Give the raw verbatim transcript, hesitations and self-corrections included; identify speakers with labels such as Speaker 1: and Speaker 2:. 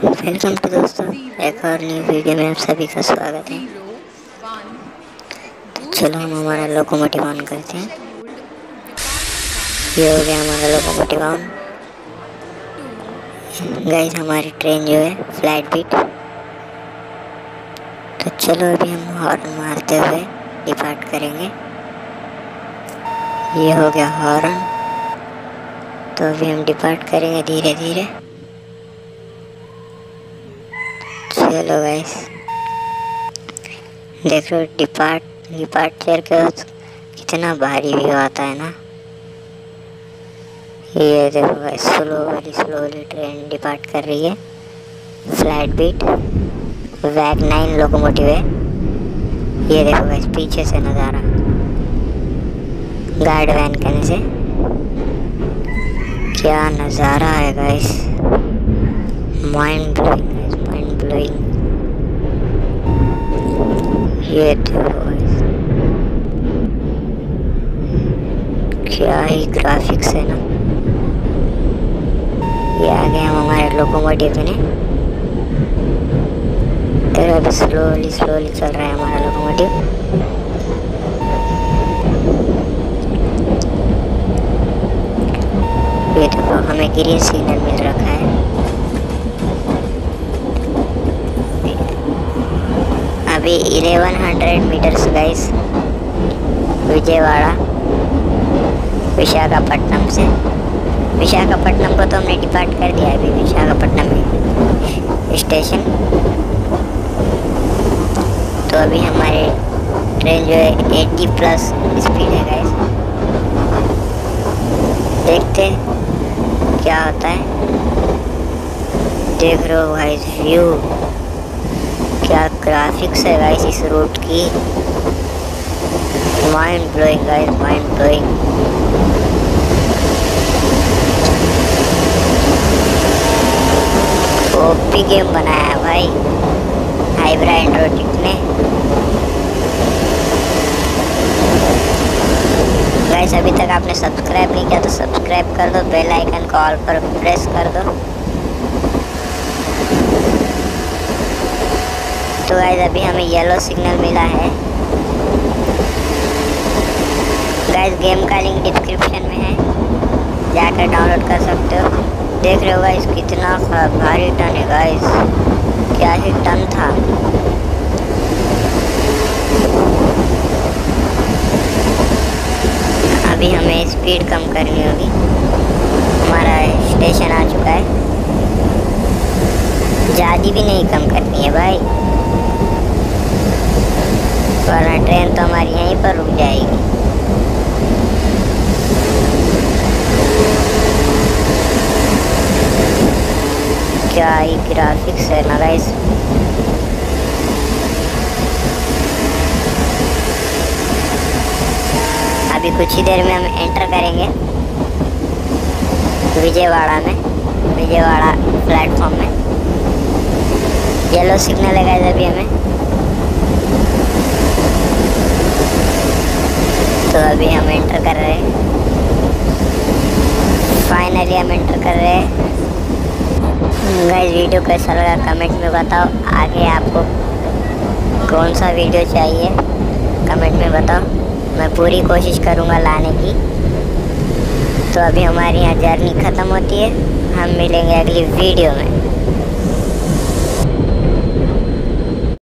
Speaker 1: Welcome to दोस्तों, एक और न्यू वीडियो में आप सभी का स्वागत है। तो चलो हम हमारा लोकोमोटिव ऑन करते हैं। ये हो गया हमारा लोकोमोटिव ऑन। गाइस हमारी ट्रेन जो है फ्लाइट बीट। तो चलो अभी हम हॉर्न मारते हुए डिपार्ट करेंगे। ये हो गया हॉर्न। तो अभी हम डिपार्ट करेंगे धीरे धीरे। चलो गाइस देखो डिपार्ट डिपार्चर के कितना भारी व्यू आता है ना। ये देखो guys slowly slowly train depart कर रही है। फ्लाइट बीट वैग नाइन लोकोमोटिव है। ये देखो गाइस पीछे से नज़ारा गार्ड वैन करने से क्या नज़ारा है guys. Mind blowing guys, mind blowing. ये देखो गाइस क्या ही ग्राफिक्स है ना। ये आ गए हम हमारे लोकोमोटिव में। तेरा अभी स्लोली स्लोली चल रहा है हमारा लोकोमोटिव। ये देखो हमें ग्रीन सिग्नल मिल रखा है। अभी eleven hundred metres guys Vijayawada Visakhapatnam से। विशाखापट्टनम को तो हमने डिपार्ट कर दिया है अभी। विशाखापट्टनम में स्टेशन। तो अभी हमारे ट्रेन जो है अस्सी प्लस स्पीड है गाइस। देखते क्या होता है। देख रहे हो गाइस व्यू, क्या ग्राफिक्स है गाइस इस रूट की। Mind blowing guys, mind blowing. OP game बनाया है भाई हाइब्रा एंड्रोटिक ने। गाइस अभी तक आपने सब्सक्राइब नहीं किया तो सब्सक्राइब कर दो, बेल आइकन को ऑल पर प्रेस कर दो। तो गाइस अभी हमें येलो सिग्नल मिला है। गाइस गेम का लिंक डिस्क्रिप्शन में है, जाकर डाउनलोड कर सकते हो। देख रहे हो गाइस कितना भारी टन है गाइस, क्या ही टन था। अभी हमें स्पीड कम करनी होगी। हमारा स्टेशन आ चुका है। ज़्यादा भी नहीं कम करनी है भाई, वरना ट्रेन तो हमारी यहीं पर रुक जाएगी। क्या ही ग्राफिक्स है ना गाइस। अभी कुछ ही देर में हम एंटर करेंगे विजयवाड़ा में, विजयवाड़ा प्लेटफॉर्म में। येलो सिग्नल है गाइस अभी हमें। तो अभी हम एंटर कर रहे हैं। फाइनली हम एंटर कर रहे हैं। गाइस वीडियो कैसा लगा कमेंट में बताओ। आगे आपको कौन सा वीडियो चाहिए कमेंट में बताओ, मैं पूरी कोशिश करूँगा लाने की। तो अभी हमारी यहाँ जर्नी ख़त्म होती है। हम मिलेंगे अगली वीडियो में।